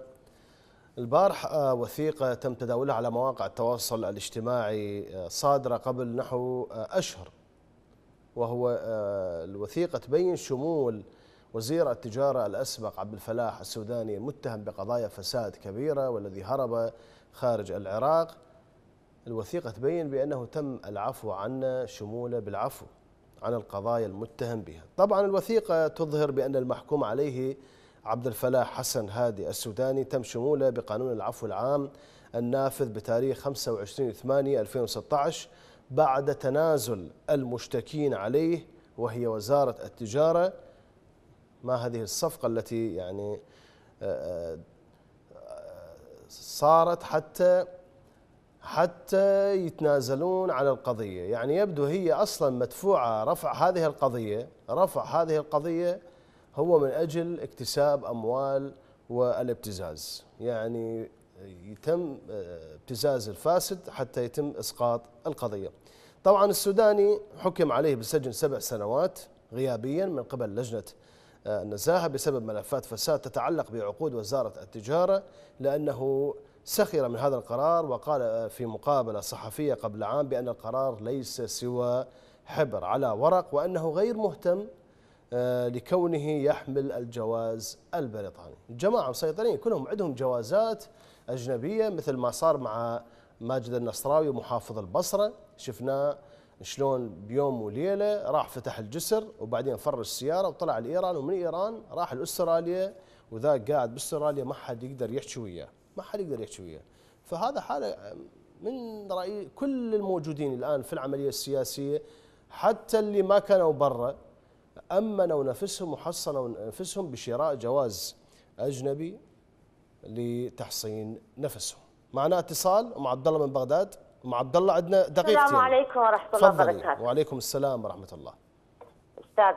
البارح وثيقة تم تداولها على مواقع التواصل الاجتماعي صادرة قبل نحو أشهر، وهو الوثيقة تبين شمول وزير التجارة الأسبق عبد الفلاح السوداني المتهم بقضايا فساد كبيرة والذي هرب خارج العراق. الوثيقة تبين بأنه تم العفو عنه، شموله بالعفو عن القضايا المتهم بها. طبعا الوثيقة تظهر بأن المحكوم عليه عبد الفلاح حسن هادي السوداني تم شموله بقانون العفو العام النافذ بتاريخ 25/8/2016 بعد تنازل المشتكين عليه وهي وزارة التجارة. ما هذه الصفقة التي يعني صارت حتى يتنازلون عن القضية؟ يعني يبدو هي أصلا مدفوعة رفع هذه القضية هو من أجل اكتساب أموال والابتزاز. يعني يتم ابتزاز الفاسد حتى يتم إسقاط القضية. طبعا السوداني حكم عليه بالسجن 7 سنوات غيابيا من قبل لجنة النزاهة بسبب ملفات فساد تتعلق بعقود وزارة التجارة، لأنه سخر من هذا القرار وقال في مقابلة صحفية قبل عام بأن القرار ليس سوى حبر على ورق وأنه غير مهتم لكونه يحمل الجواز البريطاني. الجماعة مسيطرين كلهم عندهم جوازات أجنبية، مثل ما صار مع ماجد النصراوي محافظ البصرة، شفناه شلون بيوم وليلة راح فتح الجسر وبعدين فرش السيارة وطلع لإيران، ومن إيران راح لأستراليا، وذاك قاعد بأستراليا ما حد يقدر يحكي وياه، فهذا حالة من رأيي كل الموجودين الآن في العملية السياسية، حتى اللي ما كانوا برا أمنوا نفسهم وحصنوا نفسهم بشراء جواز أجنبي لتحصين نفسهم. معنا اتصال مع عبد الله من بغداد. ام عبد الله عندنا دقيقتين. السلام عليكم ورحمه الله وبركاته. وعليكم السلام ورحمه الله. استاذ،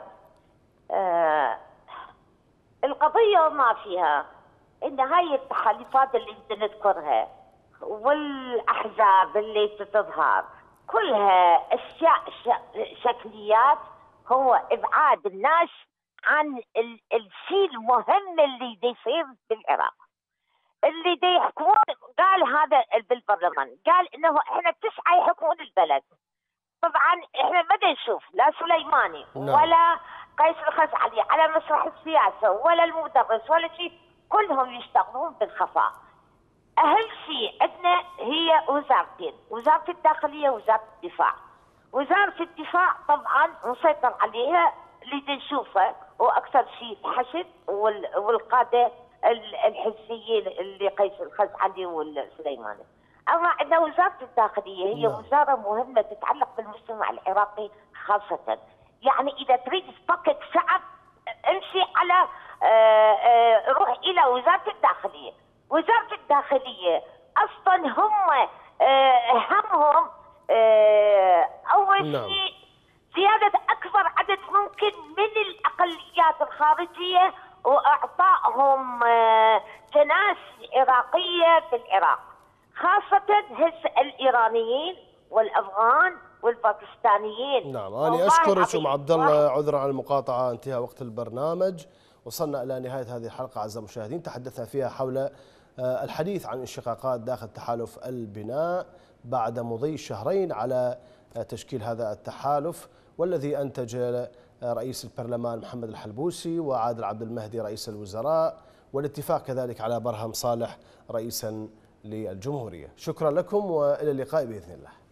القضيه ما فيها ان هاي التحالفات اللي انت نذكرها والاحزاب اللي تظهر كلها اشياء شكليات، هو ابعاد الناس عن الشيء المهم اللي يصير بالعراق. اللي دي يحكمون، قال هذا بالبرلمان، قال انه احنا 9 يحكمون البلد. طبعا احنا ما نشوف لا سليماني ولا قيس الخزعلي على مسرح السياسه ولا المدرس ولا شيء، كلهم يشتغلون بالخفاء. اهم شيء عندنا هي وزارتين، وزاره الداخليه ووزاره الدفاع. وزاره الدفاع طبعا مسيطر عليها اللي نشوفه واكثر شيء الحشد والقاده الحزبيين اللي قيس الخزعلي والسليماني. اما عندنا وزاره الداخليه هي وزاره مهمه تتعلق بالمجتمع العراقي خاصه. يعني اذا تريد تفكك شعب امشي على روح الى وزاره الداخليه. وزاره الداخليه اصلا هم همهم اول شيء زياده اكبر عدد ممكن من الاقليات الخارجيه واعطائهم جناس عراقيه في العراق، خاصه الايرانيين والافغان والباكستانيين. نعم، انا اشكرك ام عبد الله، عذرا على المقاطعه، انتهى وقت البرنامج. وصلنا الى نهايه هذه الحلقه اعزائي المشاهدين، تحدثنا فيها حول الحديث عن انشقاقات داخل تحالف البناء بعد مضي شهرين على تشكيل هذا التحالف، والذي انتج رئيس البرلمان محمد الحلبوسي وعادل عبد المهدي رئيس الوزراء، والاتفاق كذلك على برهم صالح رئيسا للجمهورية. شكرا لكم والى اللقاء باذن الله.